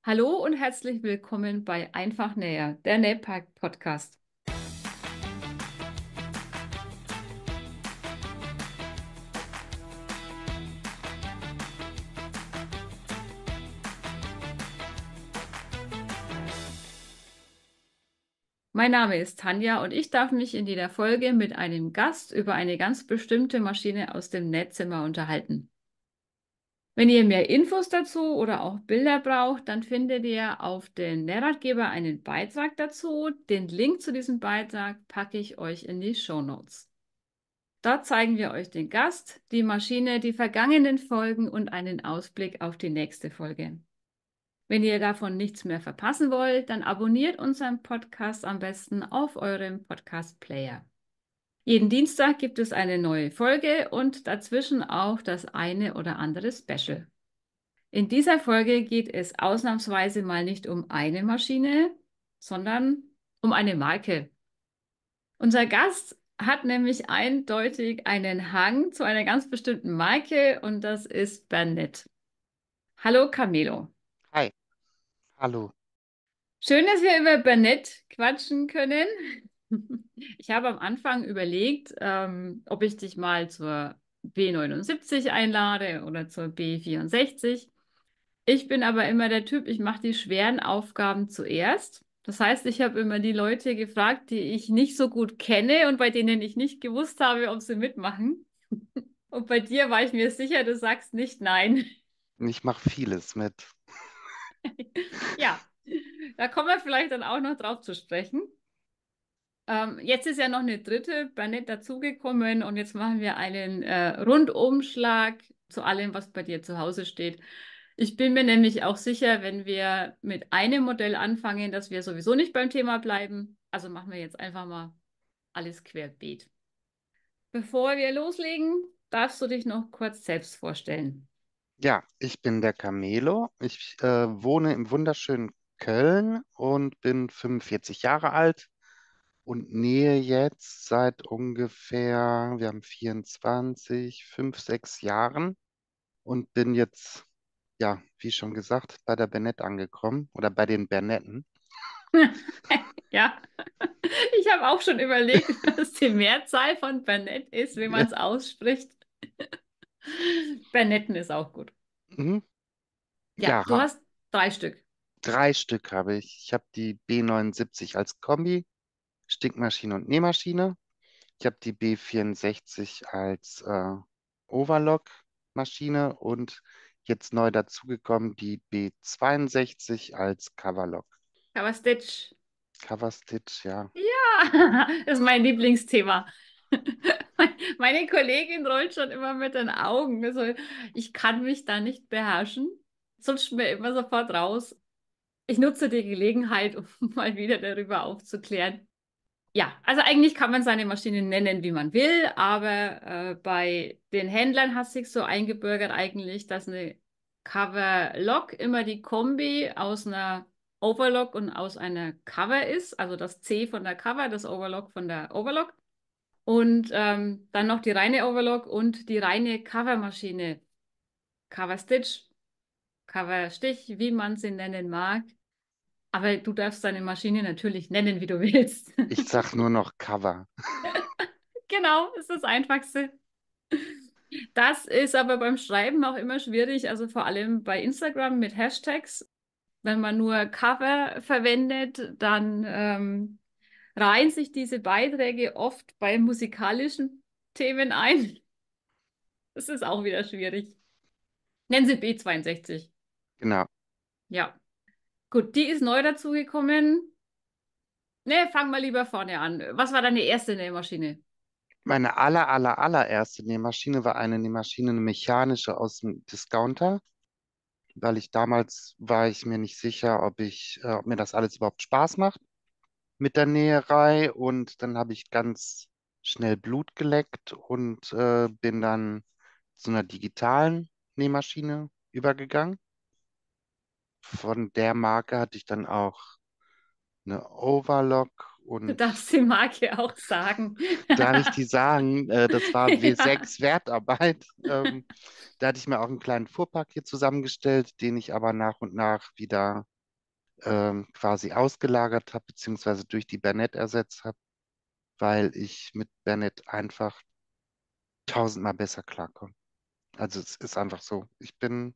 Hallo und herzlich willkommen bei Einfach Näher, der Nähpark-Podcast. Mein Name ist Tanja und ich darf mich in jeder Folge mit einem Gast über eine ganz bestimmte Maschine aus dem Nähzimmer unterhalten. Wenn ihr mehr Infos dazu oder auch Bilder braucht, dann findet ihr auf den Nähratgeber einen Beitrag dazu. Den Link zu diesem Beitrag packe ich euch in die Shownotes. Dort zeigen wir euch den Gast, die Maschine, die vergangenen Folgen und einen Ausblick auf die nächste Folge. Wenn ihr davon nichts mehr verpassen wollt, dann abonniert unseren Podcast am besten auf eurem Podcast-Player. Jeden Dienstag gibt es eine neue Folge und dazwischen auch das eine oder andere Special. In dieser Folge geht es ausnahmsweise mal nicht um eine Maschine, sondern um eine Marke. Unser Gast hat nämlich eindeutig einen Hang zu einer ganz bestimmten Marke und das ist Bernett. Hallo Camelo. Hi, hallo. Schön, dass wir über Bernett quatschen können. Ich habe am Anfang überlegt, ob ich dich mal zur B79 einlade oder zur B64. Ich bin aber immer der Typ, ich mache die schweren Aufgaben zuerst. Das heißt, ich habe immer die Leute gefragt, die ich nicht so gut kenne und bei denen ich nicht gewusst habe, ob sie mitmachen. Und bei dir war ich mir sicher, du sagst nicht nein. Ich mache vieles mit. Ja, da kommen wir vielleicht dann auch noch drauf zu sprechen. Jetzt ist ja noch eine dritte Bernett dazugekommen und jetzt machen wir einen Rundumschlag zu allem, was bei dir zu Hause steht. Ich bin mir nämlich auch sicher, wenn wir mit einem Modell anfangen, dass wir sowieso nicht beim Thema bleiben. Also machen wir jetzt einfach mal alles querbeet. Bevor wir loslegen, darfst du dich noch kurz selbst vorstellen. Ja, ich bin der Camelo. Ich wohne im wunderschönen Köln und bin 45 Jahre alt und nähe jetzt seit ungefähr, wir haben 24, 5, 6 Jahren und bin jetzt, ja, wie schon gesagt, bei der Bernett angekommen oder bei den Bernetten. Ja, ich habe auch schon überlegt, was die Mehrzahl von Bernett ist, wie man Ja, es ausspricht. Bernetten ist auch gut. mhm. Ja, Ja, du hast drei Stück. 3 Stück habe ich. Ich habe die B79 als Kombi, Stickmaschine und Nähmaschine. Ich habe die B64 als Overlock-Maschine und jetzt neu dazugekommen die B62 als Coverlock. Aber Stitch. Coverstitch, ja. Ja, das ist mein Lieblingsthema. Meine Kollegin rollt schon immer mit den Augen. Also ich kann mich da nicht beherrschen. Sonst mir immer sofort raus. Ich nutze die Gelegenheit, um mal wieder darüber aufzuklären. Ja, also eigentlich kann man seine Maschine nennen, wie man will, aber bei den Händlern hat sich so eingebürgert eigentlich, dass eine Cover-Lock immer die Kombi aus einer Overlock und aus einer Cover ist, also das C von der Cover, das Overlock von der Overlock und dann noch die reine Overlock und die reine Covermaschine, Cover-Stitch, Cover-Stich, wie man sie nennen mag. Aber du darfst deine Maschine natürlich nennen, wie du willst. Ich sag nur noch Cover. Genau, ist das Einfachste. Das ist aber beim Schreiben auch immer schwierig, also vor allem bei Instagram mit Hashtags. Wenn man nur Cover verwendet, dann reihen sich diese Beiträge oft bei musikalischen Themen ein. Das ist auch wieder schwierig. Nennen Sie B62. Genau. Ja, gut, die ist neu dazugekommen. Ne, fang mal lieber vorne an. Was war deine erste Nähmaschine? Meine allererste Nähmaschine war eine Nähmaschine, eine mechanische aus dem Discounter, weil ich damals war ich mir nicht sicher, ob mir das alles überhaupt Spaß macht mit der Näherei und dann habe ich ganz schnell Blut geleckt und bin dann zu einer digitalen Nähmaschine übergegangen. Von der Marke hatte ich dann auch eine Overlock Du und darfst die Marke auch sagen. darf ich die sagen, das war Ja. W6 Wertarbeit. Da hatte ich mir auch einen kleinen Fuhrpark hier zusammengestellt, den ich aber nach und nach wieder quasi ausgelagert habe, beziehungsweise durch die Bernett ersetzt habe, weil ich mit Bernett einfach tausendmal besser klarkomme. Also es ist einfach so. Ich bin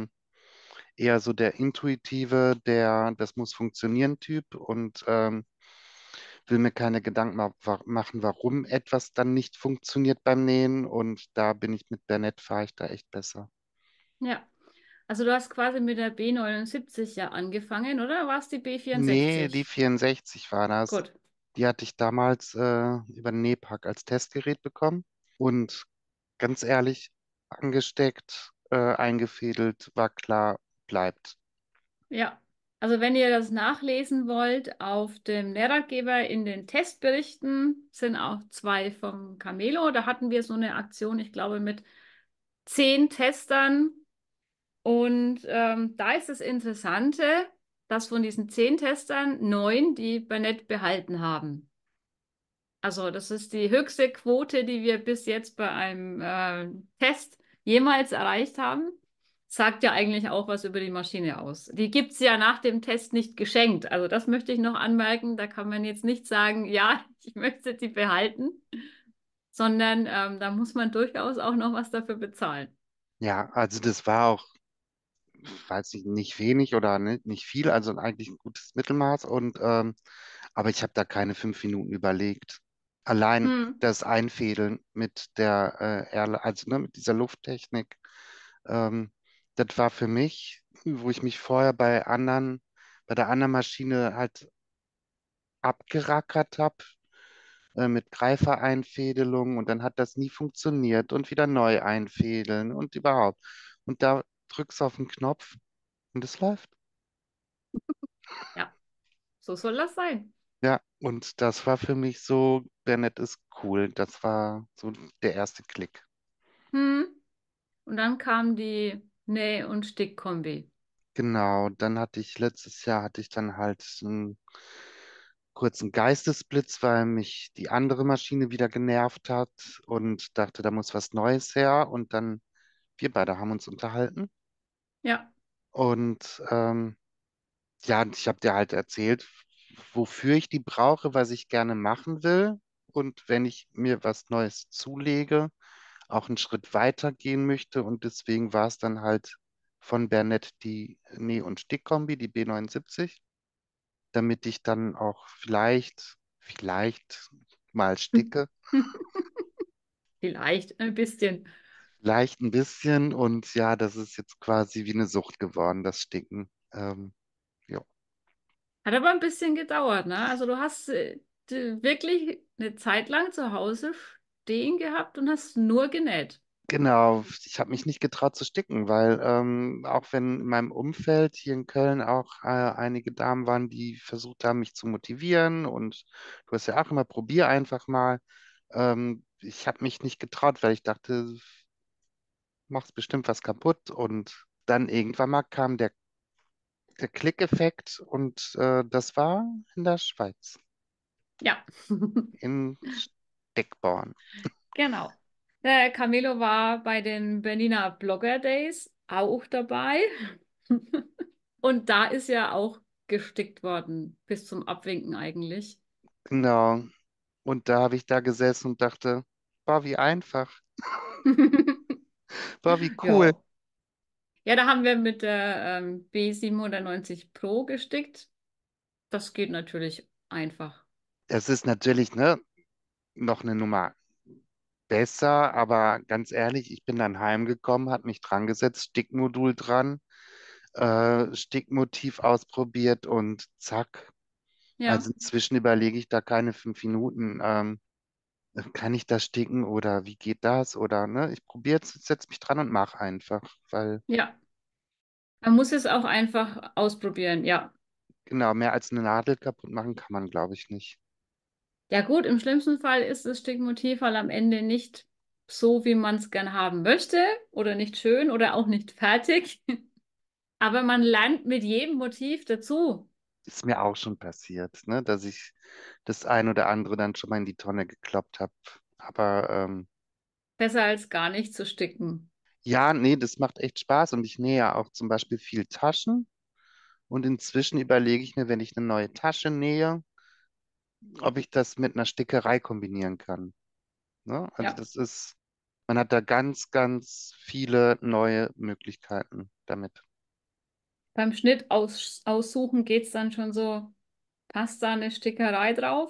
eher so der Intuitive, der das muss funktionieren Typ und will mir keine Gedanken machen, warum etwas dann nicht funktioniert beim Nähen. Und da bin ich mit Bernett, fahre ich da echt besser. Ja. Also du hast quasi mit der B79 ja angefangen, oder? War es die Nee, die B64? 64 war das. Gut. Die hatte ich damals über den Nähpark als Testgerät bekommen. Und ganz ehrlich, angesteckt, eingefädelt, war klar, bleibt. Ja. Also wenn ihr das nachlesen wollt, auf dem Lehrratgeber in den Testberichten sind auch zwei vom Camelo. Da hatten wir so eine Aktion, ich glaube, mit 10 Testern. Und da ist das Interessante, dass von diesen 10 Testern 9 die Bernett behalten haben. Also das ist die höchste Quote, die wir bis jetzt bei einem Test jemals erreicht haben. Sagt ja eigentlich auch was über die Maschine aus. Die gibt es ja nach dem Test nicht geschenkt. Also das möchte ich noch anmerken. Da kann man jetzt nicht sagen, ja, ich möchte die behalten, sondern da muss man durchaus auch noch was dafür bezahlen. Ja, also das war auch, weiß ich, nicht wenig oder nicht viel, also eigentlich ein gutes Mittelmaß. Und aber ich habe da keine 5 Minuten überlegt. Allein Hm. das Einfädeln mit der also ne, mit dieser Lufttechnik, ähm, das war für mich, wo ich mich vorher bei der anderen Maschine halt abgerackert habe, mit Greifereinfädelung und dann hat das nie funktioniert und wieder neu einfädeln und überhaupt. Und da drückst du auf den Knopf und es läuft. Ja, so soll das sein. Ja, und das war für mich so, Bernett ist cool. Das war so der erste Klick. Hm. Und dann kam die Näh- und Stickkombi. Genau, dann letztes Jahr hatte ich dann halt einen kurzen Geistesblitz, weil mich die andere Maschine wieder genervt hat und dachte, da muss was Neues her. Und dann, wir beide haben uns unterhalten. Ja, Und ja, und ich habe dir halt erzählt, wofür ich die brauche, was ich gerne machen will. Und wenn ich mir was Neues zulege, auch einen Schritt weiter gehen möchte. Und deswegen war es dann halt von Bernett die Näh- und Stickkombi, die B79, damit ich dann auch vielleicht mal sticke. vielleicht ein bisschen. Vielleicht ein bisschen. Und ja, das ist jetzt quasi wie eine Sucht geworden, das Sticken. Ja. Hat aber ein bisschen gedauert, ne? Also du hast wirklich eine Zeit lang zu Hause stehen gehabt und hast nur genäht. Genau, ich habe mich nicht getraut zu sticken, weil auch wenn in meinem Umfeld hier in Köln auch einige Damen waren, die versucht haben, mich zu motivieren und du hast ja auch immer, probier einfach mal. Ich habe mich nicht getraut, weil ich dachte, machst bestimmt was kaputt und dann irgendwann mal kam der Klickeffekt und das war in der Schweiz, Ja, in Steckborn. genau. Der Camilo war bei den Berliner Blogger Days auch dabei. Und da ist ja auch gestickt worden, bis zum Abwinken eigentlich. Genau. Und da habe ich da gesessen und dachte, boah, wie einfach, boah, wie cool. Ja. Ja, da haben wir mit der B97 Pro gestickt. Das geht natürlich einfach. Es ist natürlich, ne, noch eine Nummer besser, aber ganz ehrlich, ich bin dann heimgekommen, hat mich dran gesetzt, Stickmodul dran, Stickmotiv ausprobiert und zack. Ja, Also inzwischen überlege ich da keine 5 Minuten, kann ich das sticken oder wie geht das? Oder ne, ich probiere es, setze mich dran und mache einfach, weil ja. Man muss es auch einfach ausprobieren, ja. genau, mehr als eine Nadel kaputt machen kann man, glaube ich, nicht. Ja gut, im schlimmsten Fall ist das Stickmotiv halt am Ende nicht so, wie man es gern haben möchte oder nicht schön oder auch nicht fertig. Aber man lernt mit jedem Motiv dazu. Ist mir auch schon passiert, ne, dass ich das ein oder andere dann schon mal in die Tonne gekloppt habe. Aber Besser als gar nicht zu sticken. ja, nee, das macht echt Spaß und ich nähe ja auch zum Beispiel viel Taschen Und inzwischen überlege ich mir, wenn ich eine neue Tasche nähe, ob ich das mit einer Stickerei kombinieren kann. Ne? Also Ja. das ist, man hat da ganz, ganz viele neue Möglichkeiten damit. Beim Schnitt aussuchen geht es dann schon so, passt da eine Stickerei drauf?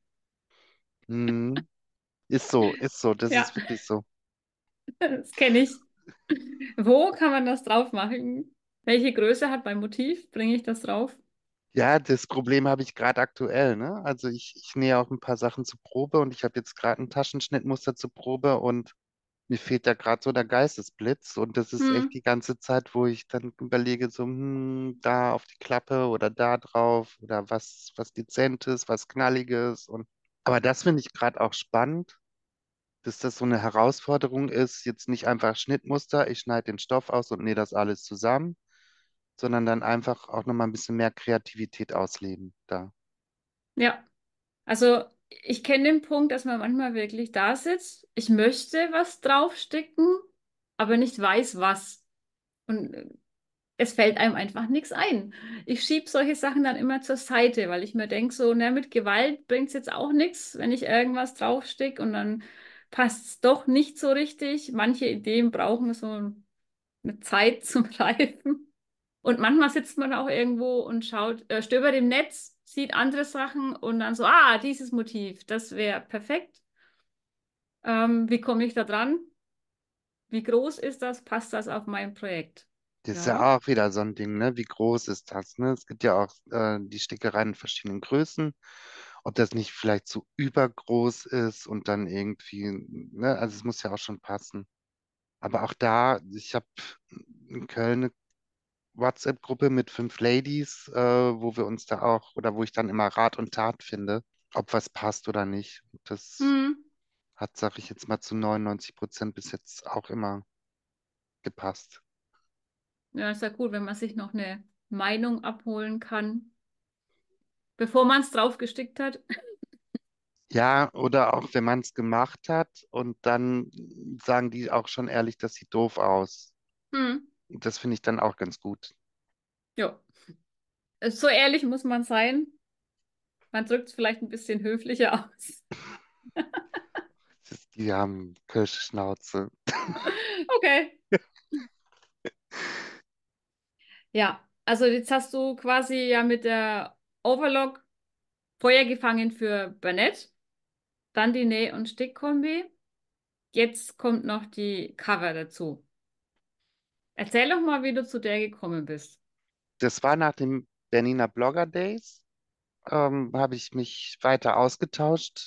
Mhm. Ist so, das Ja, ist wirklich so. das kenne ich. Wo kann man das drauf machen? Welche Größe hat mein Motiv? Bringe ich das drauf? Ja, das Problem habe ich gerade aktuell, ne? Also ich nähe auch ein paar Sachen zur Probe und ich habe jetzt gerade ein Taschenschnittmuster zur Probe und mir fehlt da gerade so der Geistesblitz und das ist Hm, echt die ganze Zeit, wo ich dann überlege, so, da auf die Klappe oder da drauf oder was Dezentes, was Knalliges und aber das finde ich gerade auch spannend, dass das so eine Herausforderung ist, jetzt nicht einfach Schnittmuster, ich schneide den Stoff aus und nähe das alles zusammen, sondern dann einfach auch nochmal ein bisschen mehr Kreativität ausleben da. ja, also ich kenne den Punkt, dass man manchmal wirklich da sitzt. Ich möchte was draufsticken, aber nicht weiß was. Und es fällt einem einfach nichts ein. Ich schiebe solche Sachen dann immer zur Seite, weil ich mir denke, so, na, mit Gewalt bringt es jetzt auch nichts, wenn ich irgendwas draufsticke und dann passt es doch nicht so richtig. Manche Ideen brauchen so eine Zeit zum Reifen. Und manchmal sitzt man auch irgendwo und schaut, stöbert im Netz, sieht andere Sachen und dann so, ah, dieses Motiv, das wäre perfekt. Wie komme ich da dran? Wie groß ist das? Passt das auf mein Projekt? Das ist Ja. ja auch wieder so ein Ding, ne? Wie groß ist das, ne? Es gibt ja auch die Stickereien in verschiedenen Größen. Ob das nicht vielleicht zu übergroß ist und dann irgendwie, ne? Also es muss ja auch schon passen. Aber auch da, ich habe in Köln eine WhatsApp-Gruppe mit 5 Ladies, wo wir uns da auch, oder wo ich dann immer Rat und Tat finde, ob was passt oder nicht. Das Hm. hat, sag ich jetzt mal, zu 99% bis jetzt auch immer gepasst. Ja, ist ja gut, wenn man sich noch eine Meinung abholen kann, bevor man es drauf gestickt hat. Ja, oder auch wenn man es gemacht hat und dann sagen die auch schon ehrlich, das sieht doof aus. Hm. Das finde ich dann auch ganz gut. Ja. So ehrlich muss man sein. Man drückt es vielleicht ein bisschen höflicher aus. Die haben Kirsche Schnauze. Okay. Ja, also jetzt hast du quasi ja mit der Overlock Feuer gefangen für Bernett, dann die Näh- und Stickkombi. Jetzt kommt noch die Cover dazu. Erzähl doch mal, wie du zu der gekommen bist. Das war nach dem Berliner Blogger Days. Habe ich mich weiter ausgetauscht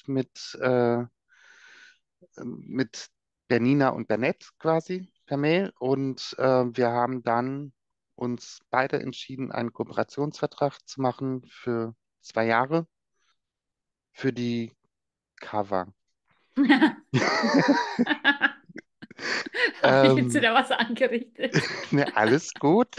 mit Bernina und Bernett quasi per Mail. Und wir haben dann uns beide entschieden, einen Kooperationsvertrag zu machen für 2 Jahre für die Cover. Habe ich jetzt Ähm, wieder was angerichtet? ne, alles gut.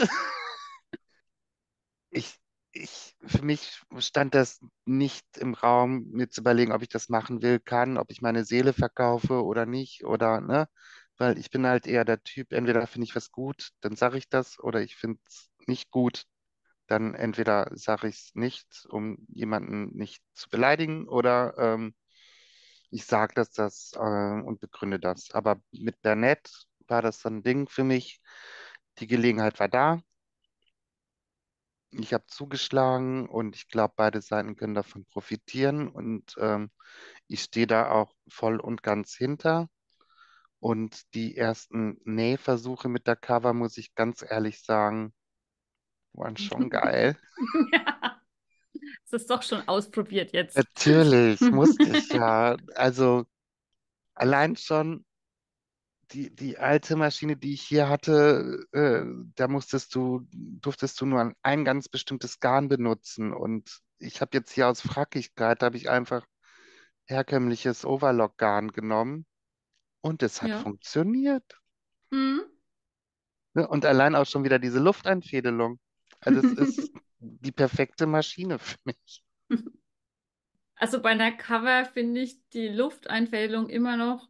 Ich, für mich stand das nicht im Raum, mir zu überlegen, ob ich das machen will, kann, ob ich meine Seele verkaufe oder nicht, oder, ne? Weil ich bin halt eher der Typ, entweder finde ich was gut, dann sage ich das, oder ich finde es nicht gut, dann entweder sage ich es nicht, um jemanden nicht zu beleidigen, oder ich sage und begründe das. Aber mit Bernett war das so ein Ding für mich. Die Gelegenheit war da. Ich habe zugeschlagen und ich glaube, beide Seiten können davon profitieren und ich stehe da auch voll und ganz hinter. Und die ersten Nähversuche mit der Cover, muss ich ganz ehrlich sagen, waren schon geil. Ja, das ist doch schon ausprobiert jetzt. Natürlich, musste ich ja. Also allein schon die alte Maschine, die ich hier hatte, da durftest du nur ein ganz bestimmtes Garn benutzen. Und ich habe jetzt hier aus Frackigkeit, habe ich einfach herkömmliches Overlock-Garn genommen und es hat Ja. funktioniert. Hm. Ne? Und allein auch schon wieder diese Lufteinfädelung. Also es ist die perfekte Maschine für mich. Also bei einer Cover finde ich die Lufteinfädelung immer noch,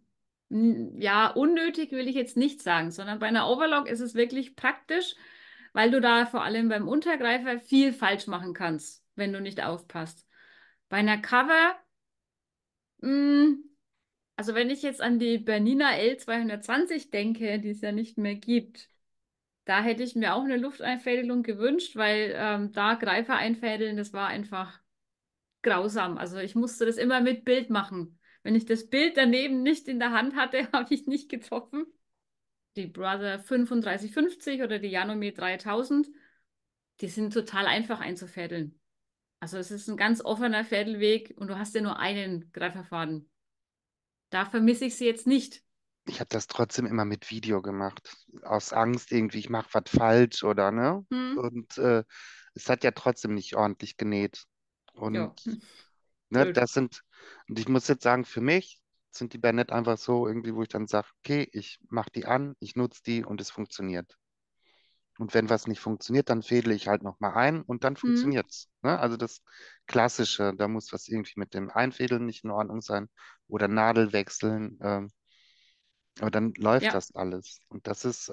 ja, unnötig will ich jetzt nicht sagen, sondern bei einer Overlock ist es wirklich praktisch, weil du da vor allem beim Untergreifer viel falsch machen kannst, wenn du nicht aufpasst. Bei einer Cover, mh, also wenn ich jetzt an die Bernina L 220 denke, die es ja nicht mehr gibt, da hätte ich mir auch eine Lufteinfädelung gewünscht, weil da Greifer einfädeln, das war einfach grausam. Also ich musste das immer mit Bild machen. Wenn ich das Bild daneben nicht in der Hand hatte, habe ich nicht getroffen. Die Brother 3550 oder die Janome 3000, die sind total einfach einzufädeln. Also es ist ein ganz offener Fädelweg und du hast ja nur einen Greiferfaden. Da vermisse ich sie jetzt nicht. Ich habe das trotzdem immer mit Video gemacht. Aus Angst irgendwie, ich mache was falsch oder ne? Hm, Und es hat ja trotzdem nicht ordentlich genäht. Und ja, ne, blöd. und ich muss jetzt sagen, für mich sind die Bernett einfach so irgendwie, wo ich dann sage, okay, ich mache die an, ich nutze die und es funktioniert. Und wenn was nicht funktioniert, dann fädle ich halt nochmal ein und dann Hm, funktioniert's. Ne? Also das Klassische, da muss was irgendwie mit dem Einfädeln nicht in Ordnung sein oder Nadel wechseln. Aber dann läuft ja, das alles. Und das ist,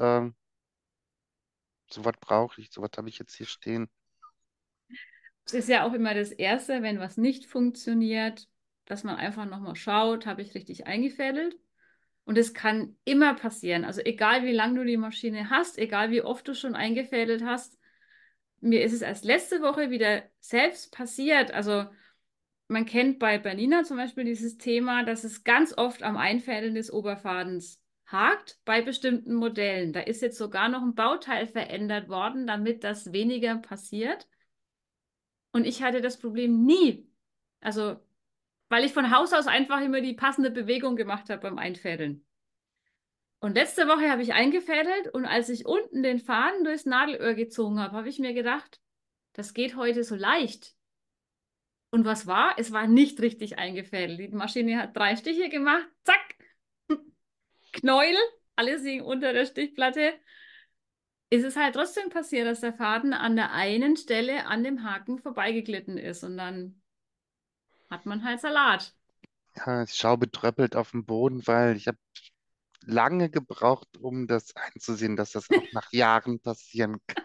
sowas brauche ich, sowas habe ich jetzt hier stehen. es ist ja auch immer das Erste, wenn was nicht funktioniert, dass man einfach nochmal schaut, habe ich richtig eingefädelt? Und es kann immer passieren. Also egal wie lange du die Maschine hast, egal wie oft du schon eingefädelt hast, mir ist es erst letzte Woche wieder selbst passiert. Also man kennt bei Bernina zum Beispiel dieses Thema, dass es ganz oft am Einfädeln des Oberfadens hakt bei bestimmten Modellen. Da ist jetzt sogar noch ein Bauteil verändert worden, damit das weniger passiert. Und ich hatte das Problem nie. Also, weil ich von Haus aus einfach immer die passende Bewegung gemacht habe beim Einfädeln. Und letzte Woche habe ich eingefädelt und als ich unten den Faden durchs Nadelöhr gezogen habe, habe ich mir gedacht, das geht heute so leicht. Und was war? Es war nicht richtig eingefädelt. Die Maschine hat 3 Stiche gemacht, zack, Knäuel, alles hing unter der Stichplatte. Ist es halt trotzdem passiert, dass der Faden an der einen Stelle an dem Haken vorbeigeglitten ist und dann hat man halt Salat. Ja, ich schaue betröppelt auf den Boden, weil ich habe lange gebraucht, um das einzusehen, dass das auch nach Jahren passieren kann.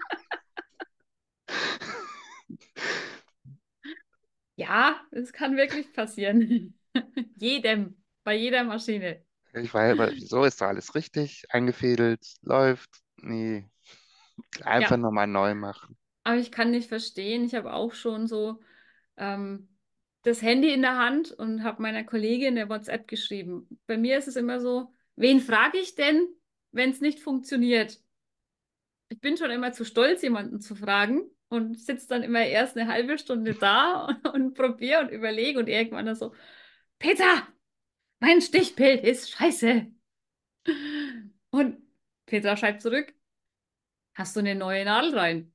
Ja, es kann wirklich passieren. Jedem, bei jeder Maschine. Ich war ja, aber wieso ist da alles richtig? Eingefädelt, läuft? Nee, einfach Ja, nochmal neu machen. aber ich kann nicht verstehen. Ich habe auch schon so ähm, das Handy in der Hand und habe meiner Kollegin eine WhatsApp geschrieben. Bei mir ist es immer so, wen frage ich denn, wenn es nicht funktioniert? Ich bin schon immer zu stolz, jemanden zu fragen und sitze dann immer erst eine halbe Stunde da und probiere und überlege und irgendwann dann so, Peter, mein Stichbild ist scheiße. Und Peter schreibt zurück, hast du eine neue Nadel rein?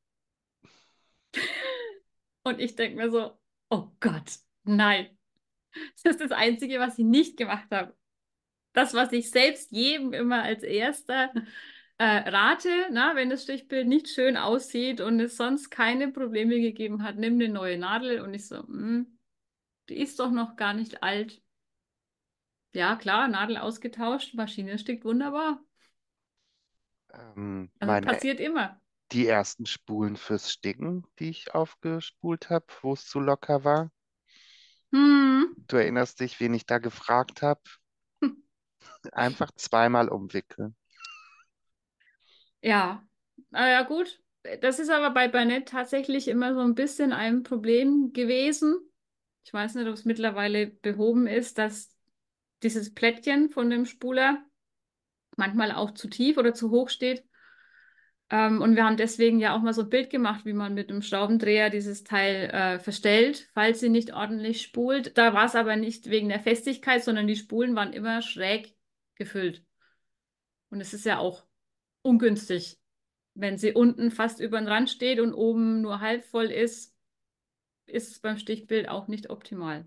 Und ich denke mir so, oh Gott, nein. Das ist das Einzige, was ich nicht gemacht habe. Das, was ich selbst jedem immer als erster rate, na, wenn das Stichbild nicht schön aussieht und es sonst keine Probleme gegeben hat, nimm eine neue Nadel. Und ich so, die ist doch noch gar nicht alt. Ja, klar, Nadel ausgetauscht, Maschine stickt wunderbar. Also Meine, passiert immer. die ersten Spulen fürs Sticken, die ich aufgespult habe, wo es zu locker war. Hm. Du erinnerst dich, wen ich da gefragt habe? Einfach zweimal umwickeln. Ja, naja, gut. Das ist aber bei Bernett tatsächlich immer so ein bisschen ein Problem gewesen. Ich weiß nicht, ob es mittlerweile behoben ist, dass dieses Plättchen von dem Spuler manchmal auch zu tief oder zu hoch steht. Und wir haben deswegen ja auch mal so ein Bild gemacht, wie man mit einem Schraubendreher dieses Teil verstellt, falls sie nicht ordentlich spult. Da war es aber nicht wegen der Festigkeit, sondern die Spulen waren immer schräg gefüllt. Und es ist ja auch ungünstig, wenn sie unten fast über den Rand steht und oben nur halb voll ist es beim Stichbild auch nicht optimal.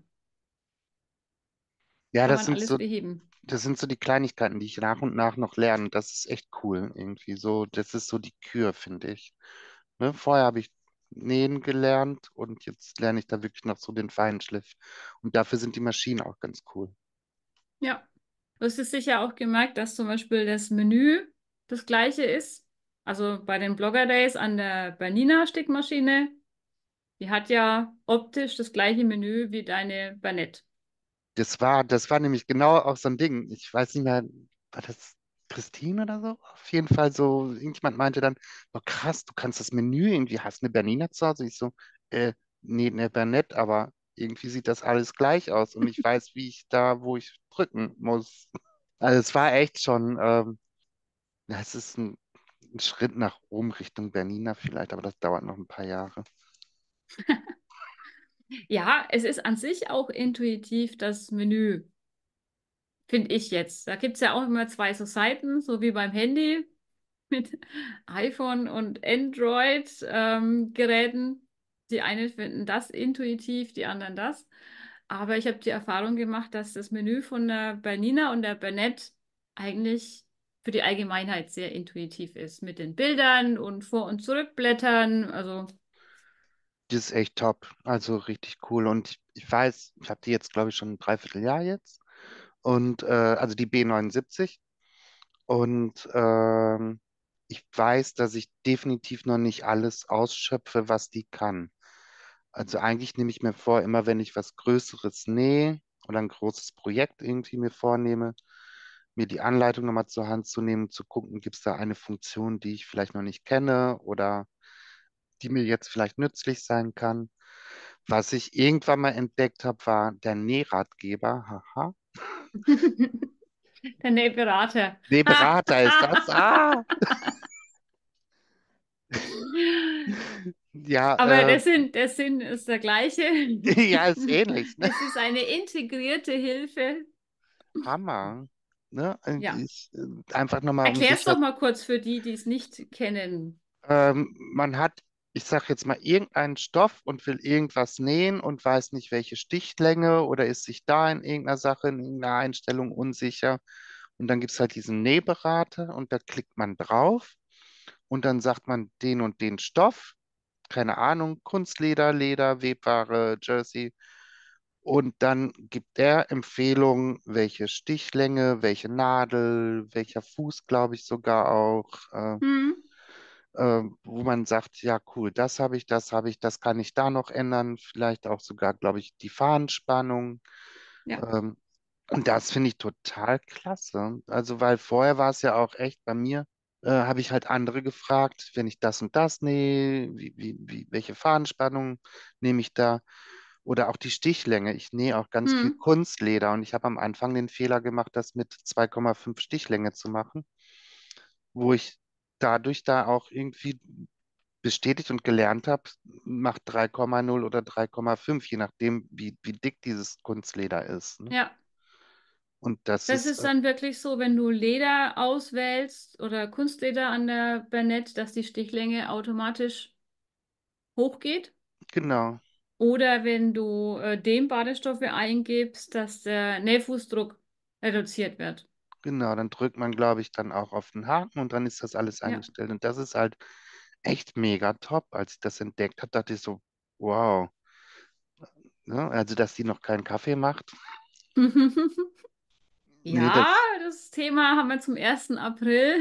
Ja, Kann man alles beheben. das sind so die Kleinigkeiten, die ich nach und nach noch lerne. Das ist echt cool irgendwie. So, das ist so die Kür, finde ich. Ne? Vorher habe ich nähen gelernt und jetzt lerne ich da wirklich noch so den Feinschliff. Und dafür sind die Maschinen auch ganz cool. Ja. Du hast es sicher auch gemerkt, dass zum Beispiel das Menü das gleiche ist. Also bei den Blogger Days an der Bernina Stickmaschine, die hat ja optisch das gleiche Menü wie deine Bernette. Das war nämlich genau auch so ein Ding. Ich weiß nicht mehr, war das Christine oder so? Auf jeden Fall so, irgendjemand meinte dann, oh krass, du kannst das Menü irgendwie, hast eine Bernina zu Hause? Ich so, äh, nee, eine Bernette, aber irgendwie sieht das alles gleich aus und ich weiß, wie ich da, wo ich drücken muss. Also es war echt schon, ja, es ist ein Schritt nach oben Richtung Bernina vielleicht, aber das dauert noch ein paar Jahre. Ja, es ist an sich auch intuitiv das Menü, finde ich jetzt. Da gibt es ja auch immer zwei so Seiten, so wie beim Handy mit iPhone und Android-Geräten. Die einen finden das intuitiv, die anderen das. Aber ich habe die Erfahrung gemacht, dass das Menü von der Bernina und der Bernette eigentlich für die Allgemeinheit sehr intuitiv ist. Mit den Bildern und Vor- und Zurückblättern. Also, Die ist echt top, also richtig cool und ich weiß, ich habe die jetzt, glaube ich, schon ein Dreivierteljahr jetzt. Und also die B79. Und ich weiß, dass ich definitiv noch nicht alles ausschöpfe, was die kann. Also eigentlich nehme ich mir vor, immer wenn ich was Größeres nähe oder ein großes Projekt irgendwie mir vornehme, mir die Anleitung nochmal zur Hand zu nehmen, zu gucken, gibt es da eine Funktion, die ich vielleicht noch nicht kenne oder die mir jetzt vielleicht nützlich sein kann. Was ich irgendwann mal entdeckt habe, war der Nähratgeber. Haha. der Berater. Nee, Berater ist das. Ah! Ja, Aber der Sinn ist der gleiche. ja, ist ähnlich, ne? Es ist eine integrierte Hilfe. Hammer. Ne? Und Ja. einfach nochmal um Erklär's sicher. doch mal kurz für die, die es nicht kennen. Man hat, ich sag jetzt mal, irgendeinen Stoff und will irgendwas nähen und weiß nicht, welche Stichlänge oder ist sich da in irgendeiner Sache, in irgendeiner Einstellung unsicher. Und dann gibt es halt diesen Nähberater und da klickt man drauf und dann sagt man den und den Stoff, keine Ahnung, Kunstleder, Leder, Webware, Jersey. Und dann gibt er Empfehlungen, welche Stichlänge, welche Nadel, welcher Fuß, glaube ich sogar auch, Hm? wo man sagt, ja cool, das habe ich, das kann ich da noch ändern, vielleicht auch sogar, glaube ich, die Fahnenspannung. Ja. Ähm, und das finde ich total klasse. Also, weil vorher war es ja auch echt bei mir, habe ich halt andere gefragt, wenn ich das und das nähe, welche Fahnenspannung nehme ich da? Oder auch die Stichlänge. Ich nähe auch ganz viel Hm? Kunstleder und ich habe am Anfang den Fehler gemacht, das mit 2,5 Stichlänge zu machen, wo ich dadurch da auch irgendwie bestätigt und gelernt habe, macht 3,0 oder 3,5, je nachdem, wie dick dieses Kunstleder ist. Ne? Ja. Und das Das ist ist dann wirklich so, wenn du Leder auswählst oder Kunstleder an der Bernette, dass die Stichlänge automatisch hochgeht. genau, Oder wenn du Dehmbadestoffe eingibst, dass der Nähfußdruck reduziert wird. genau. Dann drückt man, glaube ich, dann auch auf den Haken und dann ist das alles Ja. eingestellt. Und das ist halt echt mega top. Als ich das entdeckt habe, dachte ich so, wow. Ne? Also, dass die noch keinen Kaffee macht. Nee, Ja, das Thema haben wir zum 1. April.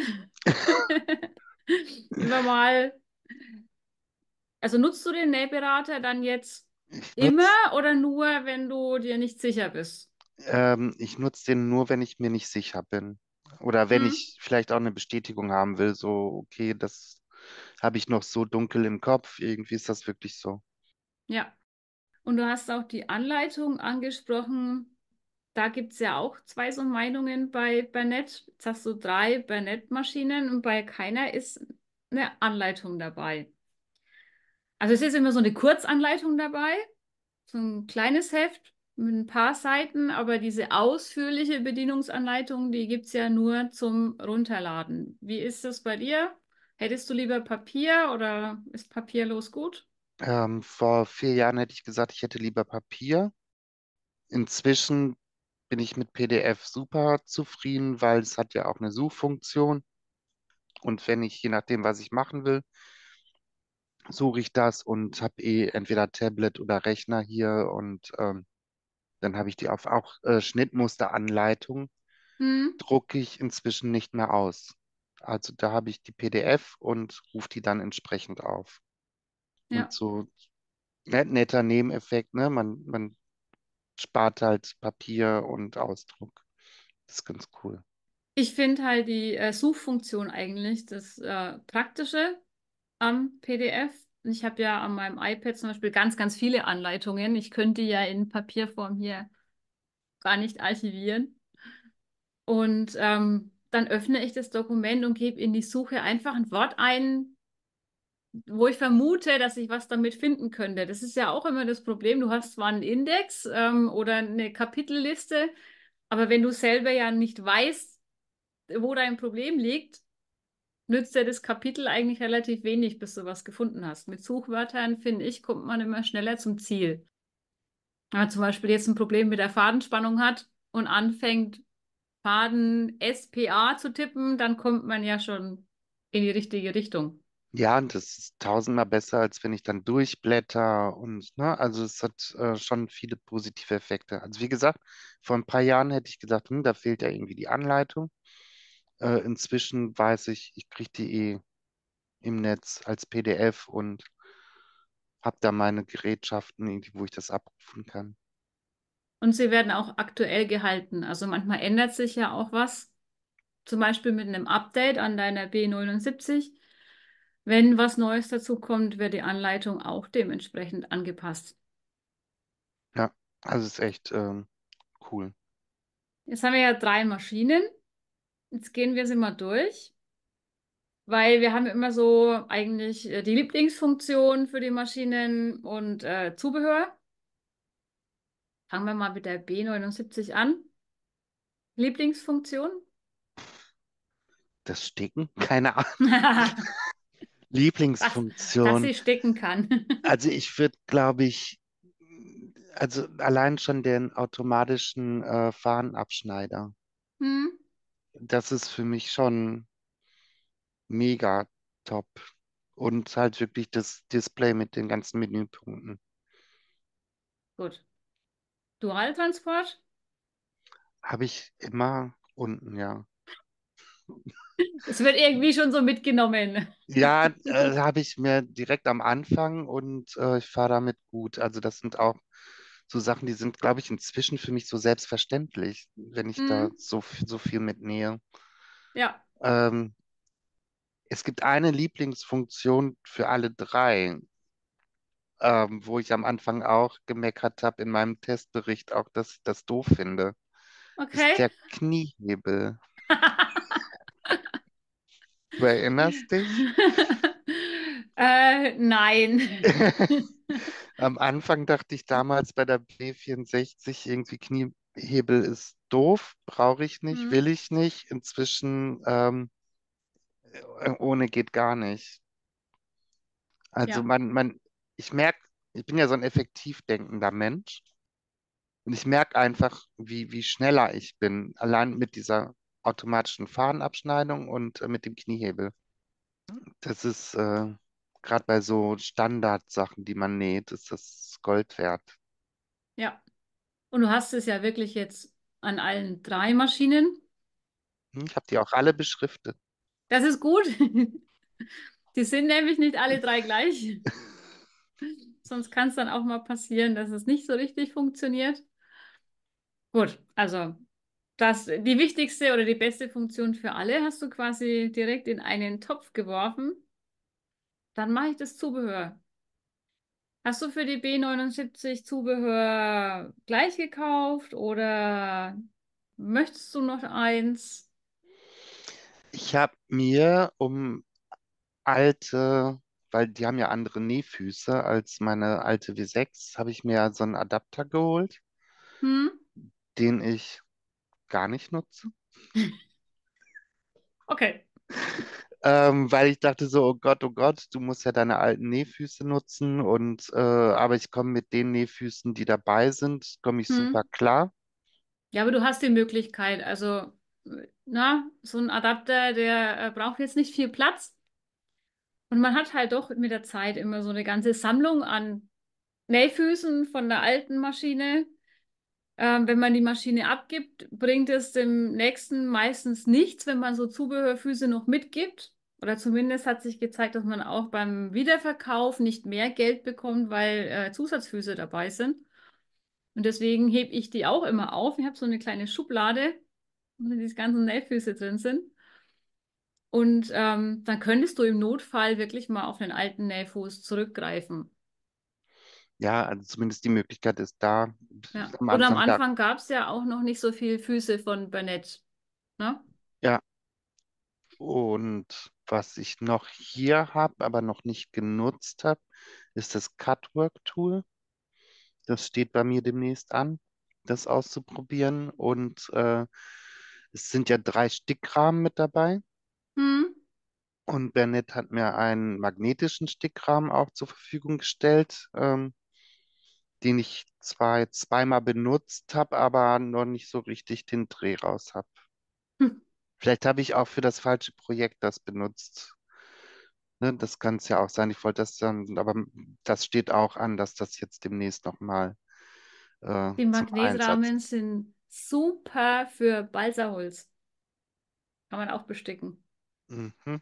Immer mal. Also nutzt du den Nähberater dann jetzt ich immer nutze oder nur, wenn du dir nicht sicher bist? ich nutz den nur, wenn ich mir nicht sicher bin. Oder wenn Hm? ich vielleicht auch eine Bestätigung haben will, so, okay, das habe ich noch so dunkel im Kopf. Irgendwie ist das wirklich so. Ja. Und du hast auch die Anleitung angesprochen. Da gibt es ja auch zwei so Meinungen bei Bernett. Jetzt hast du drei Bernett-Maschinen und bei keiner ist eine Anleitung dabei. Also es ist immer so eine Kurzanleitung dabei, so ein kleines Heft mit ein paar Seiten, aber diese ausführliche Bedienungsanleitung, die gibt es ja nur zum Runterladen. Wie ist das bei dir? Hättest du lieber Papier oder ist papierlos gut? Vor 4 Jahren hätte ich gesagt, ich hätte lieber Papier. Inzwischen bin ich mit PDF super zufrieden, weil es hat ja auch eine Suchfunktion. Und wenn ich, je nachdem, was ich machen will, suche ich das und habe entweder Tablet oder Rechner hier und dann habe ich die auf auch Schnittmusteranleitung, Hm? drucke ich inzwischen nicht mehr aus. Also da habe ich die PDF und rufe die dann entsprechend auf. Und Ja. so netter Nebeneffekt, ne? Man spart halt Papier und Ausdruck. Das ist ganz cool. Ich finde halt die Suchfunktion eigentlich das Praktische am PDF. Ich habe ja an meinem iPad zum Beispiel ganz, ganz viele Anleitungen. Ich könnte die ja in Papierform hier gar nicht archivieren. Und dann öffne ich das Dokument und gebe in die Suche einfach ein Wort ein, wo ich vermute, dass ich was damit finden könnte. Das ist ja auch immer das Problem. Du hast zwar einen Index oder eine Kapitelliste, aber wenn du selber ja nicht weißt, wo dein Problem liegt, nützt dir das Kapitel eigentlich relativ wenig, bis du was gefunden hast. Mit Suchwörtern, finde ich, kommt man immer schneller zum Ziel. Wenn man zum Beispiel jetzt ein Problem mit der Fadenspannung hat und anfängt, Faden SPA zu tippen, dann kommt man ja schon in die richtige Richtung. Ja, und das ist tausendmal besser, als wenn ich dann durchblätter und, ne, also es hat schon viele positive Effekte. Also wie gesagt, vor ein paar Jahren hätte ich gesagt, da fehlt ja irgendwie die Anleitung. Inzwischen weiß ich, ich kriege die im Netz als PDF und habe da meine Gerätschaften, irgendwie, wo ich das abrufen kann. Und sie werden auch aktuell gehalten. Also manchmal ändert sich ja auch was, zum Beispiel mit einem Update an deiner B79. Wenn was Neues dazu kommt, wird die Anleitung auch dementsprechend angepasst. Ja, also es ist echt cool. Jetzt haben wir ja drei Maschinen. Jetzt gehen wir sie mal durch, weil wir haben immer so eigentlich die Lieblingsfunktion für die Maschinen und Zubehör. Fangen wir mal mit der B79 an. Lieblingsfunktion? Das Sticken? Keine Ahnung. Dass Lieblingsfunktion. sie sticken kann. Also ich würde, glaube ich, also allein schon den automatischen Fahnenabschneider. Hm? Das ist für mich schon mega top. Und halt wirklich das Display mit den ganzen Menüpunkten. Gut. Dualtransport? Habe ich immer unten, ja. Es wird irgendwie schon so mitgenommen. Ja, habe ich mir direkt am Anfang und ich fahre damit gut. Also das sind auch so Sachen, die sind, glaube ich, inzwischen für mich so selbstverständlich, wenn ich da Hm? so viel mitnähe. Ja, Ähm, Es gibt eine Lieblingsfunktion für alle drei, wo ich am Anfang auch gemeckert habe in meinem Testbericht, auch dass ich das doof finde, ist okay. der Kniehebel. Du erinnerst dich? Nein. Am Anfang dachte ich damals bei der B64 irgendwie Kniehebel ist doof, brauche ich nicht, Hm? will ich nicht. Inzwischen ohne geht gar nicht. Also Ja, ich merke, ich bin ja so ein effektiv denkender Mensch und ich merke einfach, wie schneller ich bin, allein mit dieser automatischen Fahnenabschneidung und mit dem Kniehebel. Das ist gerade bei so Standardsachen, die man näht, ist das Gold wert. ja. Und du hast es ja wirklich jetzt an allen drei Maschinen. Ich habe die auch alle beschriftet. Das ist gut. Die sind nämlich nicht alle drei gleich. Sonst kann es dann auch mal passieren, dass es nicht so richtig funktioniert. Gut, also die wichtigste oder die beste Funktion für alle hast du quasi direkt in einen Topf geworfen. Dann mache ich das Zubehör. Hast du für die B79 Zubehör gleich gekauft oder möchtest du noch eins? Ich habe mir um alte, weil die haben ja andere Nähfüße als meine alte W6, habe ich mir so einen Adapter geholt, Hm? den ich gar nicht nutze. Okay. Weil ich dachte so, oh Gott, du musst ja deine alten Nähfüße nutzen und aber ich komme mit den Nähfüßen, die dabei sind, komme ich super Hm? klar. Ja, aber du hast die Möglichkeit. Also, na, so ein Adapter, der braucht jetzt nicht viel Platz. Und man hat halt doch mit der Zeit immer so eine ganze Sammlung an Nähfüßen von der alten Maschine. Wenn man die Maschine abgibt, bringt es dem Nächsten meistens nichts, wenn man so Zubehörfüße noch mitgibt. Oder zumindest hat sich gezeigt, dass man auch beim Wiederverkauf nicht mehr Geld bekommt, weil Zusatzfüße dabei sind. Und deswegen hebe ich die auch immer auf. Ich habe so eine kleine Schublade, wo die ganzen Nähfüße drin sind. Und dann könntest du im Notfall wirklich mal auf den alten Nähfuß zurückgreifen. Ja, also zumindest die Möglichkeit ist da. Ja. Am Und am Anfang gab, Anfang gab es ja auch noch nicht so viel Füße von Bernett. Ne? ja, und was ich noch hier habe, aber noch nicht genutzt habe, ist das Cutwork-Tool. Das steht bei mir demnächst an, das auszuprobieren. Und es sind ja 3 Stickrahmen mit dabei. Hm. Und Bernett hat mir einen magnetischen Stickrahmen auch zur Verfügung gestellt, den ich zwar jetzt zweimal benutzt habe, aber noch nicht so richtig den Dreh raus habe. Vielleicht habe ich auch für das falsche Projekt das benutzt. Ne, das kann es ja auch sein. Ich wollte das dann, aber das steht auch an, dass das jetzt demnächst nochmal Die zum Einsatz. Magnetrahmen sind super für Balsaholz. Kann man auch besticken. Mhm.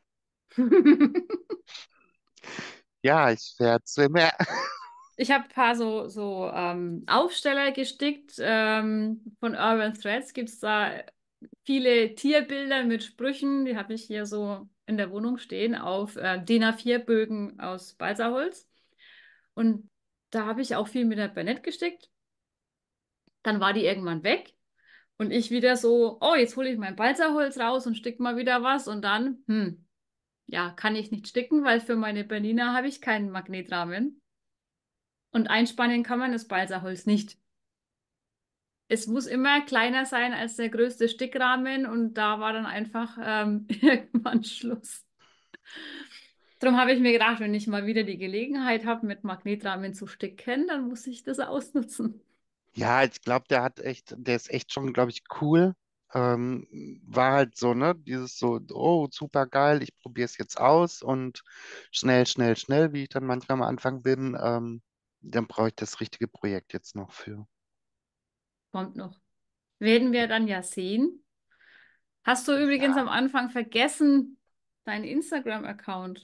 Ja, ich werde es immer. Ich habe ein paar so Aufsteller gestickt. Von Urban Threads gibt es da viele Tierbilder mit Sprüchen. Die habe ich hier so in der Wohnung stehen auf DIN A4-Bögen aus Balsaholz. Und da habe ich auch viel mit der Bernett gestickt. Dann war die irgendwann weg. Und ich wieder so, oh, jetzt hole ich mein Balsaholz raus und stick mal wieder was. Und dann, ja, kann ich nicht sticken, weil für meine Bernina habe ich keinen Magnetrahmen. Und einspannen kann man das Balsaholz nicht. Es muss immer kleiner sein als der größte Stickrahmen und da war dann einfach irgendwann Schluss. Darum habe ich mir gedacht, wenn ich mal wieder die Gelegenheit habe, mit Magnetrahmen zu sticken, dann muss ich das ausnutzen. Ja, ich glaube, der ist echt schon, glaube ich, cool. War halt so, ne? Dieses so, oh, super geil, ich probiere es jetzt aus und schnell, schnell, schnell, wie ich dann manchmal am Anfang bin, dann brauche ich das richtige Projekt jetzt noch für. Kommt noch. Werden wir dann ja sehen. Hast du übrigens am Ja. Anfang vergessen, deinen Instagram-Account?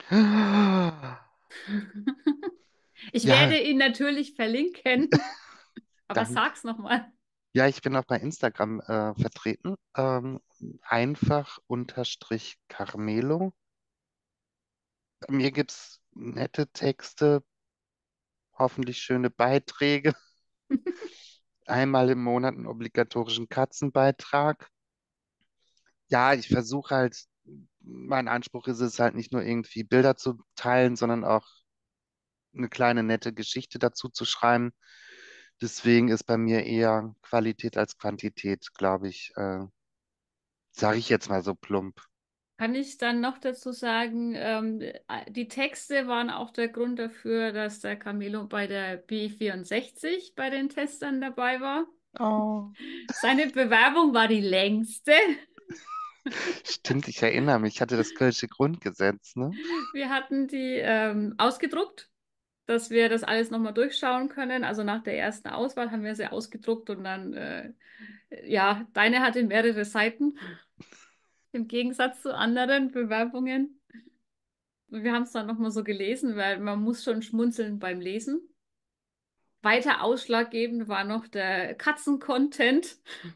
Ich werde Ja, ihn natürlich verlinken, aber danke. sag's nochmal. Ja, ich bin auch bei Instagram vertreten. Einfach unterstrich Carmelo. Bei mir gibt es nette Texte, hoffentlich schöne Beiträge. Einmal im Monat einen obligatorischen Katzenbeitrag. Ja, ich versuche halt, mein Anspruch ist es halt nicht nur irgendwie Bilder zu teilen, sondern auch eine kleine nette Geschichte dazu zu schreiben. Deswegen ist bei mir eher Qualität als Quantität, glaube ich, sage ich jetzt mal so plump. Kann ich dann noch dazu sagen, die Texte waren auch der Grund dafür, dass der Camilo bei der B64 bei den Testern dabei war. Oh. Seine Bewerbung war die längste. Stimmt, ich erinnere mich, ich hatte das Kölsche Grundgesetz, ne? Wir hatten die ausgedruckt, dass wir das alles nochmal durchschauen können. Also nach der ersten Auswahl haben wir sie ausgedruckt und dann, ja, deine hatte mehrere Seiten im Gegensatz zu anderen Bewerbungen. Und wir haben es dann nochmal so gelesen, weil man muss schon schmunzeln beim Lesen. Weiter ausschlaggebend war noch der Katzen-Content.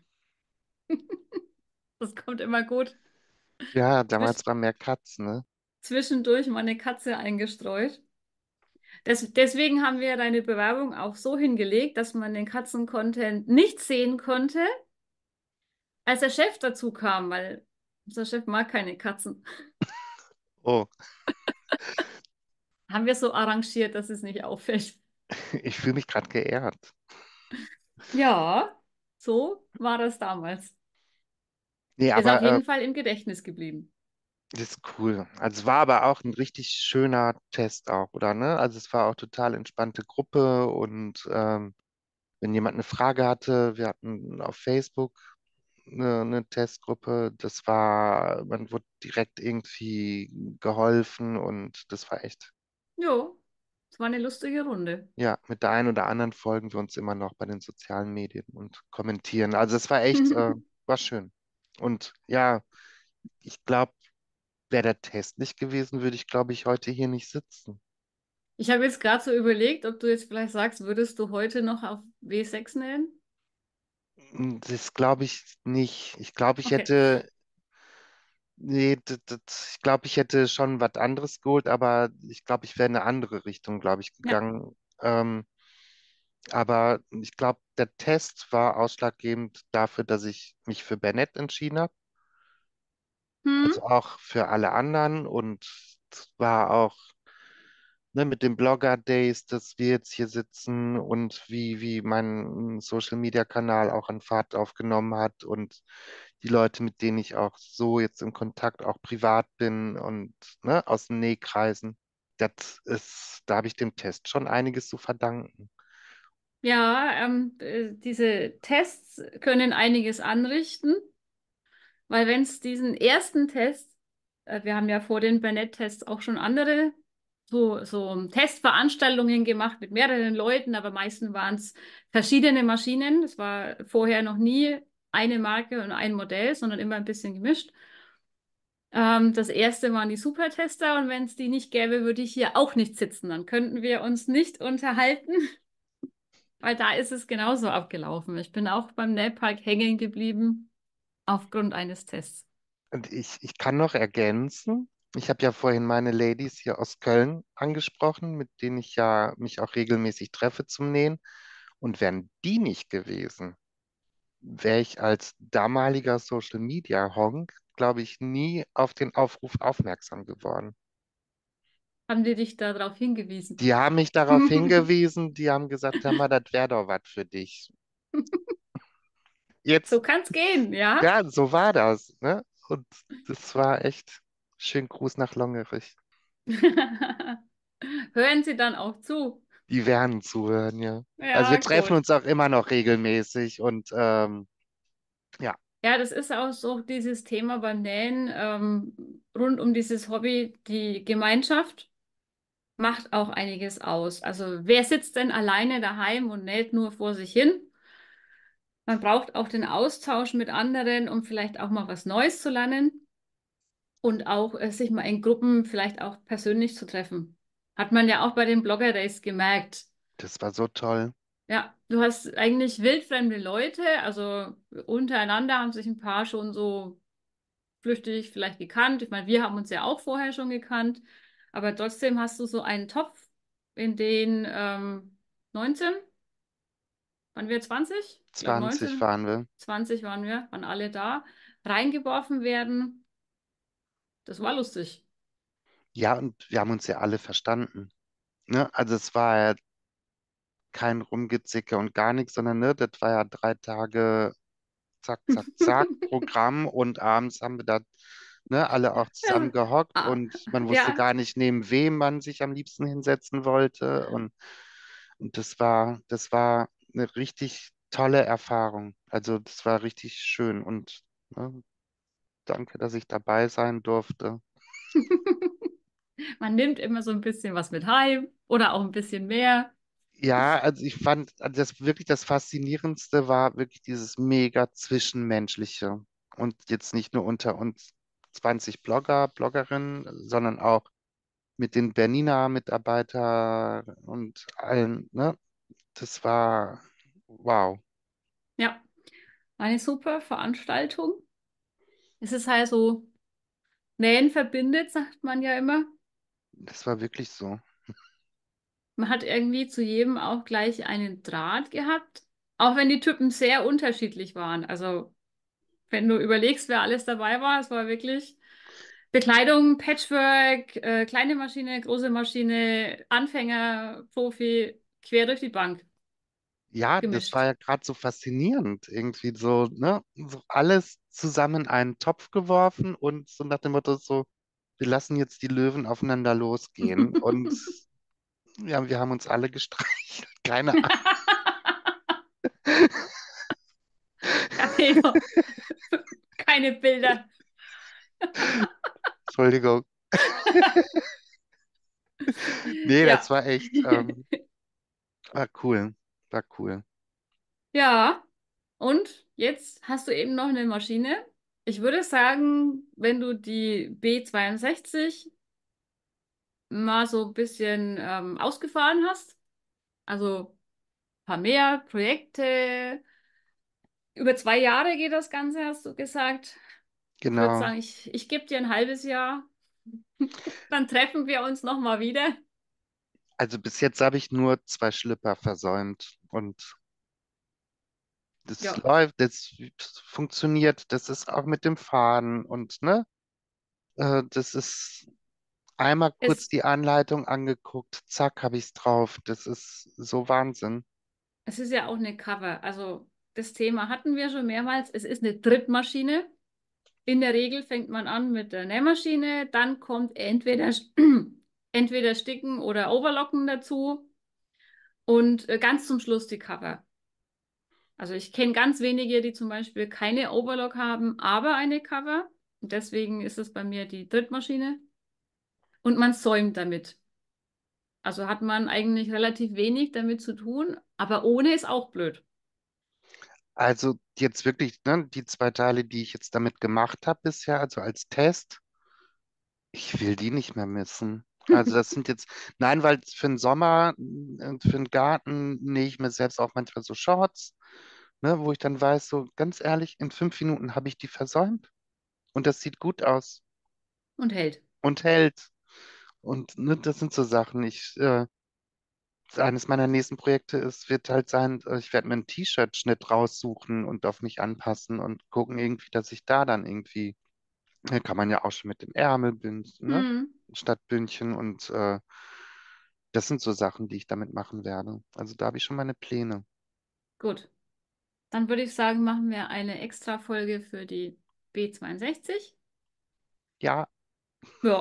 Das kommt immer gut. Ja, Zwisch damals war mehr Katzen, ne? Zwischendurch mal eine Katze eingestreut. Deswegen haben wir deine Bewerbung auch so hingelegt, dass man den Katzen-Content nicht sehen konnte, als der Chef dazu kam, weil unser Chef mag keine Katzen. Oh, Haben wir so arrangiert, dass es nicht auffällt. ich fühle mich gerade geehrt. Ja, so war das damals. Nee, Ist auf aber jeden Fall im Gedächtnis geblieben. das ist cool. Also es war aber auch ein richtig schöner Test auch, oder ne? Also es war auch total entspannte Gruppe und wenn jemand eine Frage hatte, wir hatten auf Facebook eine Testgruppe, man wurde direkt irgendwie geholfen und das war echt Jo, Es war eine lustige Runde. Ja, mit der einen oder anderen folgen wir uns immer noch bei den sozialen Medien und kommentieren. Also es war echt, war schön. Und ja, ich glaube, wäre der Test nicht gewesen, würde ich, glaube ich, heute hier nicht sitzen. Ich habe jetzt gerade so überlegt, ob du jetzt vielleicht sagst, würdest du heute noch auf W6 nähen? Das glaube ich nicht. Ich glaube, ich Okay. hätte, nee, ich glaube, ich hätte schon was anderes geholt, aber ich glaube, ich wäre in eine andere Richtung, glaube ich, Ja. gegangen. Aber ich glaube, der Test war ausschlaggebend dafür, dass ich mich für Bernett entschieden habe. Hm? Also auch für alle anderen und es war auch ne, mit den Blogger Days, dass wir jetzt hier sitzen und wie mein Social Media Kanal auch an Fahrt aufgenommen hat und die Leute, mit denen ich auch so jetzt in Kontakt auch privat bin und ne, aus den Nähkreisen. Da habe ich dem Test schon einiges zu verdanken. Ja, diese Tests können einiges anrichten, weil wenn es diesen ersten Test, wir haben ja vor den Burnett-Tests auch schon andere so Testveranstaltungen gemacht mit mehreren Leuten, aber meistens waren es verschiedene Maschinen. Es war vorher noch nie eine Marke und ein Modell, sondern immer ein bisschen gemischt. Das erste waren die Supertester und wenn es die nicht gäbe, würde ich hier auch nicht sitzen. Dann könnten wir uns nicht unterhalten. Weil da ist es genauso abgelaufen. Ich bin auch beim Nähpark hängen geblieben aufgrund eines Tests. Und ich kann noch ergänzen, ich habe ja vorhin meine Ladies hier aus Köln angesprochen, mit denen ich ja mich auch regelmäßig treffe zum Nähen. Und wären die nicht gewesen, wäre ich als damaliger Social Media Honk, glaube ich, nie auf den Aufruf aufmerksam geworden. Haben die dich darauf hingewiesen? Die haben mich darauf hingewiesen, die haben gesagt, hör mal, das wäre doch was für dich. So Jetzt, kann's gehen, ja? ja, so war das, ne? Und das war echt schön Gruß nach Longerich. Hören Sie dann auch zu? Die werden zuhören, ja. Also Ja, wir treffen gut. uns auch immer noch regelmäßig und ja, Ja, das ist auch so dieses Thema beim Nähen, rund um dieses Hobby. Die Gemeinschaft macht auch einiges aus. Also wer sitzt denn alleine daheim und näht nur vor sich hin? Man braucht auch den Austausch mit anderen, um vielleicht auch mal was Neues zu lernen. Und auch sich mal in Gruppen vielleicht auch persönlich zu treffen. Hat man ja auch bei den Blogger Days gemerkt. das war so toll. Ja, du hast eigentlich wildfremde Leute, also untereinander haben sich ein paar schon so flüchtig vielleicht gekannt. Ich meine, wir haben uns ja auch vorher schon gekannt, aber trotzdem hast du so einen Topf, in den 19, waren wir 20? Ich glaube 20 19, waren wir. 20 waren alle da, reingeworfen werden. Das war lustig. Ja, und wir haben uns ja alle verstanden. Ne? Also es war ja kein Rumgezicke und gar nichts, sondern ne, das war ja 3 Tage zack, zack, zack, Programm und abends haben wir da ne, alle auch zusammen Ja, gehockt ah, und man wusste ja. gar nicht, neben wem man sich am liebsten hinsetzen wollte und das war eine richtig tolle Erfahrung. Also das war richtig schön und ne, danke, dass ich dabei sein durfte. Man nimmt immer so ein bisschen was mit heim oder auch ein bisschen mehr. Ja, also ich fand, also das wirklich das Faszinierendste war wirklich dieses mega Zwischenmenschliche. Und jetzt nicht nur unter uns 20 Blogger, Bloggerinnen, sondern auch mit den Bernina Mitarbeitern und allen, ne? Das war wow. Ja, eine super Veranstaltung. Es ist halt so, Nähen verbindet, sagt man ja immer. Das war wirklich so. Man hat irgendwie zu jedem auch gleich einen Draht gehabt, auch wenn die Typen sehr unterschiedlich waren. Also, wenn du überlegst, wer alles dabei war, es war wirklich Bekleidung, Patchwork, kleine Maschine, große Maschine, Anfänger, Profi, quer durch die Bank Ja, das war gemischt. ja gerade so faszinierend. Irgendwie so, ne? So alles zusammen in einen Topf geworfen und so nach dem Motto so, wir lassen jetzt die Löwen aufeinander losgehen. Und ja, wir haben uns alle gestreichelt. Keine Ahnung. Keine, keine Bilder. Entschuldigung. Nee, das Ja. war echt, war cool. War cool. Ja. Und jetzt hast du eben noch eine Maschine. Ich würde sagen, wenn du die B62 mal so ein bisschen ausgefahren hast, also ein paar mehr Projekte, über 2 Jahre geht das Ganze, hast du gesagt. Ich würde Genau. sagen, ich gebe dir ein halbes Jahr, dann treffen wir uns nochmal wieder. Also bis jetzt habe ich nur 2 Schlipper versäumt und das Ja, läuft, das funktioniert, das ist auch mit dem Fahren und ne, das ist einmal kurz es, die Anleitung angeguckt, zack, habe ich es drauf. Das ist so Wahnsinn. es ist ja auch eine Cover. Also das Thema hatten wir schon mehrmals. Es ist eine Drittmaschine. In der Regel fängt man an mit der Nähmaschine, dann kommt entweder, entweder Sticken oder Overlocken dazu und ganz zum Schluss die Cover. Also ich kenne ganz wenige, die zum Beispiel keine Overlock haben, aber eine Cover. Und deswegen ist es bei mir die Drittmaschine. Und man säumt damit. Also hat man eigentlich relativ wenig damit zu tun, aber ohne ist auch blöd. Also jetzt wirklich, ne, die 2 Teile, die ich jetzt damit gemacht habe bisher, also als Test, ich will die nicht mehr missen. Also das sind jetzt, nein, weil für den Sommer, für den Garten nähe ich mir selbst auch manchmal so Shorts, ne, wo ich dann weiß, so ganz ehrlich, in 5 Minuten habe ich die versäumt und das sieht gut aus Und hält. und hält. Und ne, das sind so Sachen. Eines meiner nächsten Projekte wird halt sein, ich werde mir einen T-Shirt-Schnitt raussuchen und auf mich anpassen und gucken irgendwie, dass ich da dann irgendwie, kann man ja auch schon mit dem Ärmelbündchen, ne? Hm, Statt Bündchen und das sind so Sachen, die ich damit machen werde. Also da habe ich schon meine Pläne. gut. Dann würde ich sagen, machen wir eine extra Folge für die B62. Ja, Ja.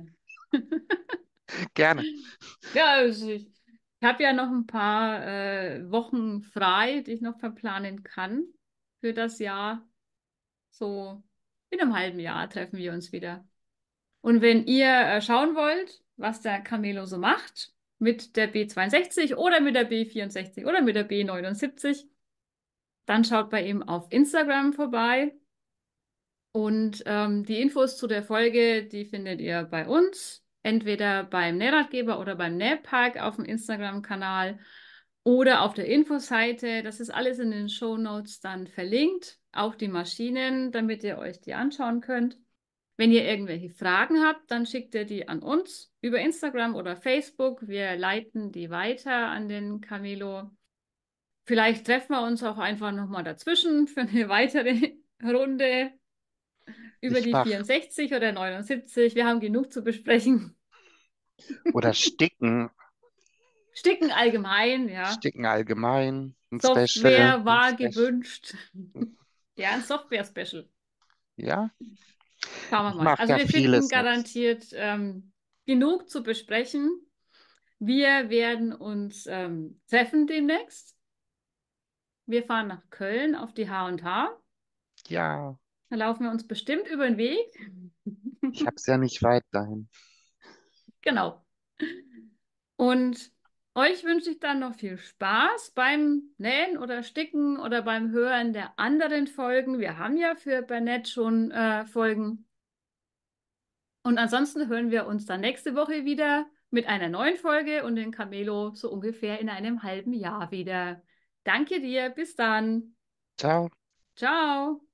gerne. Ja, also ich habe ja noch ein paar Wochen frei, die ich noch verplanen kann für das Jahr. So in einem halben Jahr treffen wir uns wieder. Und wenn ihr schauen wollt, was der Camelo so macht mit der B62 oder mit der B64 oder mit der B79, dann schaut bei ihm auf Instagram vorbei. Und die Infos zu der Folge, die findet ihr bei uns, entweder beim Nähratgeber oder beim Nähpark auf dem Instagram-Kanal oder auf der Infoseite. Das ist alles in den Shownotes dann verlinkt, auch die Maschinen, damit ihr euch die anschauen könnt. Wenn ihr irgendwelche Fragen habt, dann schickt ihr die an uns über Instagram oder Facebook. Wir leiten die weiter an den Camilo. Vielleicht treffen wir uns auch einfach nochmal dazwischen für eine weitere Runde über Ich die mach 64 oder 79. Wir haben genug zu besprechen. oder Sticken, Sticken allgemein, ja. Sticken allgemein, Software Ein war Special. gewünscht. Ja, ein Software-Special. Ja, Schauen wir ich mal. mache Also ja wir finden vieles mit. garantiert genug zu besprechen. Wir werden uns treffen demnächst. Wir fahren nach Köln auf die H&H. Ja, Da laufen wir uns bestimmt über den Weg. ich hab's ja nicht weit dahin. Genau. Und euch wünsche ich dann noch viel Spaß beim Nähen oder Sticken oder beim Hören der anderen Folgen. Wir haben ja für Bernett schon Folgen. Und ansonsten hören wir uns dann nächste Woche wieder mit einer neuen Folge und den Camelo so ungefähr in einem halben Jahr wieder. Danke dir, bis dann. Ciao. Ciao.